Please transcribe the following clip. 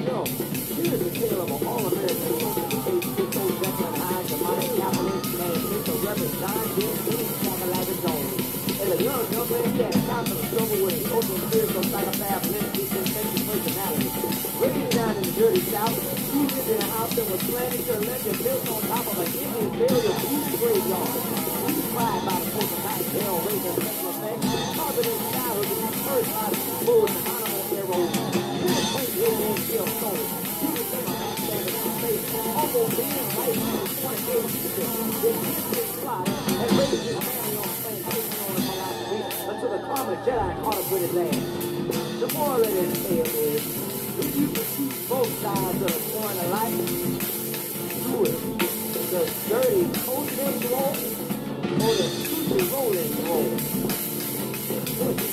go. Here's the tale of an all-American demonic capitalist named Mr. Reverend John James Cavalagga Jones. And the young man, he had time for the struggle with his open spiritual psychopath, limited sensation personality. Raised down in the dirty South, he lived in a house that was planted to legend built on top of an Indian burial graveyard. He was cried by the folk of night, hell, raising special effects, causing his childhood to be cursed by the bull and animal arrows. He was quaint little and still stone. He became a backstabbing in his face, almost being right on his 28th year. Then he was slaughtered and raised his family on plantation on a philosophy until the karma Jedi caught him with his ass. The moral of this tale is, if you can see both sides of the coin alike, do it. The dirty coaching roll or the super rolling roll.